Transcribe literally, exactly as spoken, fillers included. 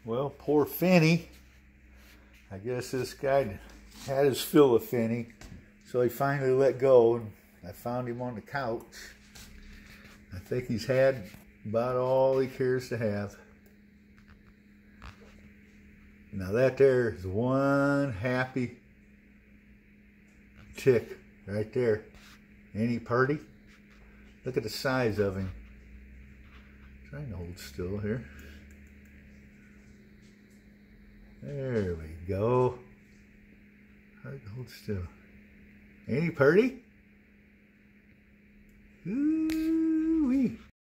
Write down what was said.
Well, poor Finny. I guess this guy had his fill of Finny, so he finally let go. And I found him on the couch. I think he's had about all he cares to have. Now that there is one happy tick right there. Ain't he purty? Look at the size of him. Trying to hold still here. There we go. Hard to hold still. Ain't he purty? Ooh.